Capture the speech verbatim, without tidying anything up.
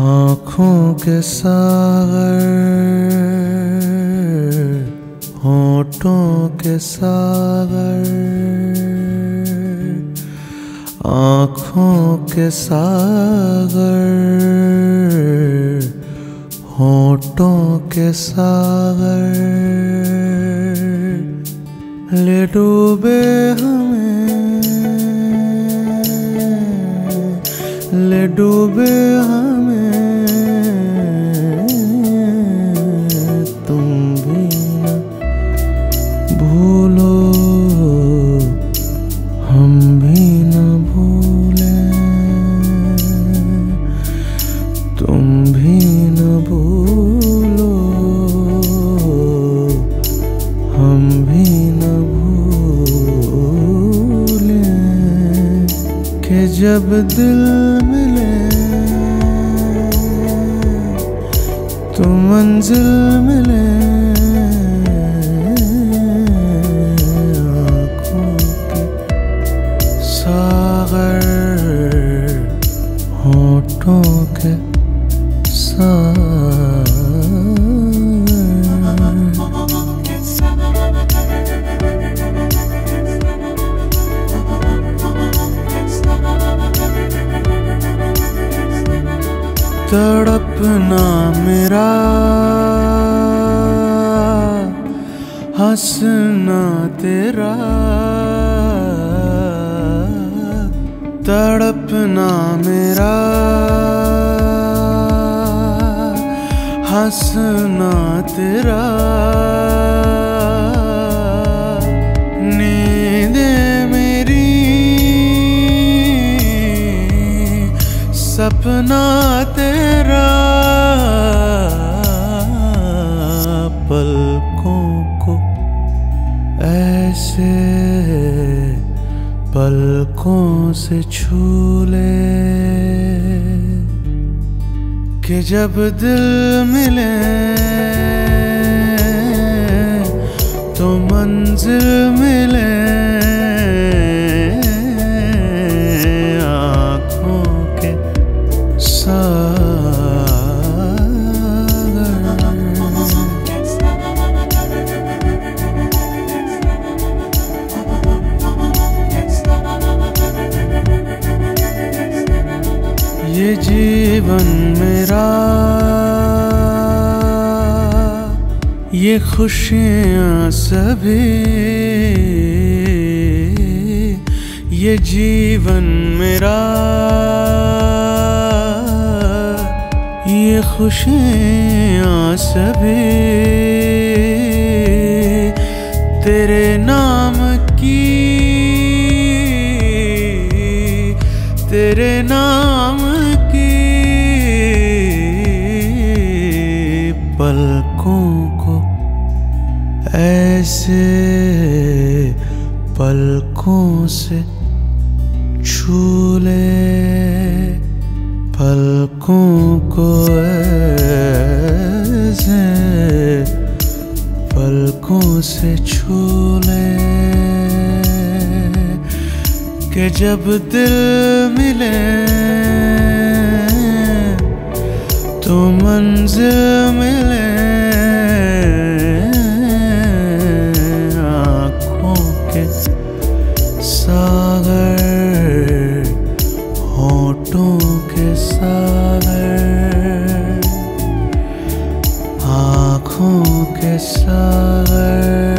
आँखों के सागर, होठों के सागर, आँखों के सागर, होठों के सागर, ले डूबे हमें, ले डूबे हमें, तुम भी न भूलो, हम भी न भूलें, तुम भी न भूलो, हम भी न भूलें, कि जब दिल मिले तो मंजिल मिले, आँखों के सागर, होठों के सागर। तड़पना मेरा, हंसना तेरा, तड़पना मेरा, हंसना तेरा, नींदे मेरी, सपना तेरा, पलकों को ऐसे पलकों से छू ले, कि जब दिल मिले तो मंजिल मिले, आँखों के सागर। ये जीवन मेरा, ये खुशियाँ सभी, ये जीवन मेरा, ये खुशियाँ सभी, तेरे नाम की, तेरे नाम की, पलकों को ऐसे पलकों से छू ले, पलकों को ऐसे पलकों से छू ले, कि जब दिल मिले तो मंजिल मिले, आँखों के सागर, होठों के सागर, आँखों के सागर।